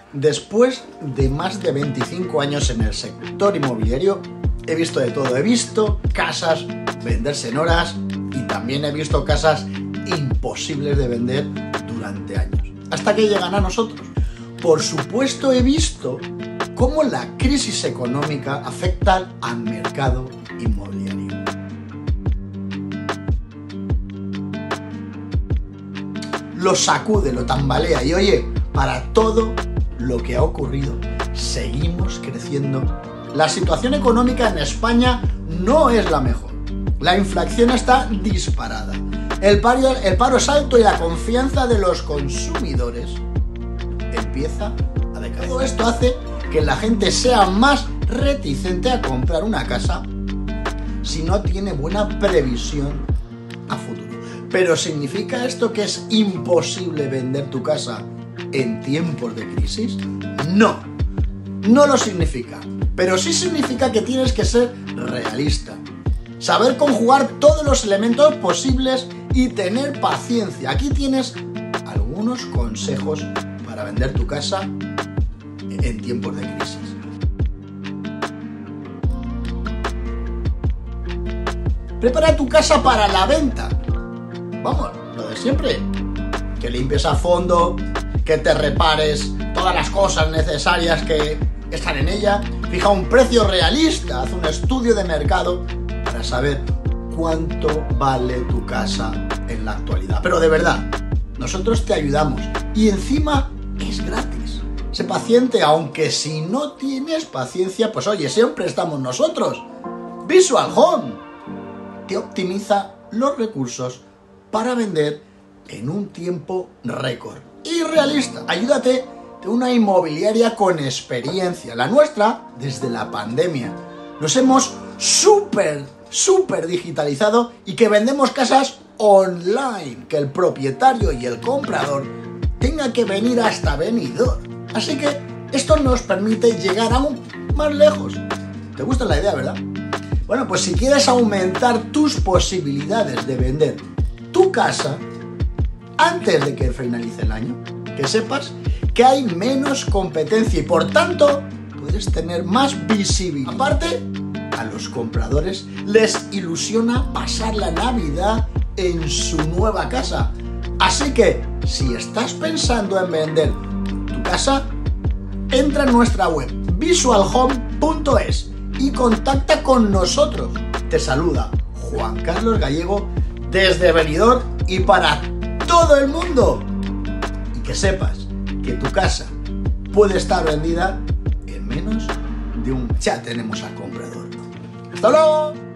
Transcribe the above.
Después de más de 25 años en el sector inmobiliario, he visto de todo. He visto casas venderse en horas y también he visto casas imposibles de vender durante años, hasta que llegan a nosotros. Por supuesto, he visto cómo la crisis económica afecta al mercado inmobiliario. Lo sacude, lo tambalea y oye, para todo lo que ha ocurrido, seguimos creciendo. La situación económica en España no es la mejor. La inflación está disparada. El paro es alto y la confianza de los consumidores empieza a decaer. Todo esto hace que la gente sea más reticente a comprar una casa si no tiene buena previsión a futuro. ¿Pero significa esto que es imposible vender tu casa en tiempos de crisis? No, no lo significa. Pero sí significa que tienes que ser realista, saber conjugar todos los elementos posibles y tener paciencia. Aquí tienes algunos consejos para vender tu casa en tiempos de crisis. Prepara tu casa para la venta. Vamos, lo de siempre. Que limpies a fondo, que te repares todas las cosas necesarias que están en ella. Fija un precio realista, haz un estudio de mercado para saber cuánto vale tu casa en la actualidad. Pero de verdad, nosotros te ayudamos y encima es gratis. Sé paciente, aunque si no tienes paciencia, pues oye, siempre estamos nosotros. Visual Home te optimiza los recursos para vender en un tiempo récord y realista. Ayúdate de una inmobiliaria con experiencia. La nuestra, desde la pandemia, nos hemos súper digitalizado y que vendemos casas online, que el propietario y el comprador tengan que venir hasta Benidorm. Así que esto nos permite llegar aún más lejos. ¿Te gusta la idea, verdad? Bueno, pues si quieres aumentar tus posibilidades de vender tu casa antes de que finalice el año, que sepas que hay menos competencia y por tanto puedes tener más visibilidad. Aparte, a los compradores les ilusiona pasar la Navidad en su nueva casa. Así que, si estás pensando en vender tu casa, entra en nuestra web visualhome.es y contacta con nosotros. Te saluda Juan Carlos Gallego desde Benidorm y para todo el mundo. Y que sepas que tu casa puede estar vendida en menos de un mes. Ya tenemos al comprador. ¡Hasta luego!